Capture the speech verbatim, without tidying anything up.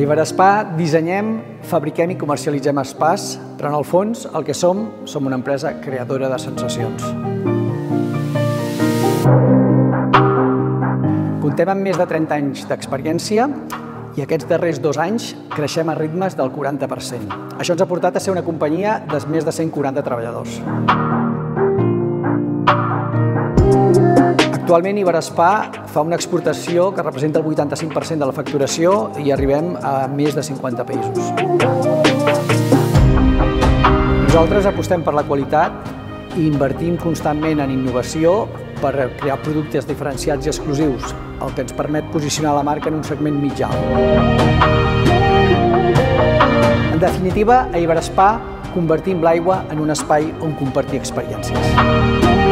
Iberespa dissenyem, fabriquem i comercialitzem spas, però en el fons el que som, som una empresa creadora de sensacions. Comptem amb més de trenta anys d'experiència i aquests darrers dos anys creixem a ritmes del quaranta per cent. Això ens ha portat a ser una companyia de més de cent quaranta treballadors. Actualment Iberespa fa una exportació que representa el vuitanta-cinc per cent de la facturació i arribem a més de cinquanta països. Nosaltres apostem per la qualitat i invertim constantment en innovació per crear productes diferenciats i exclusius, el que ens permet posicionar la marca en un segment mitjà. En definitiva, a Iberespa convertim l'aigua en un espai on compartir experiències.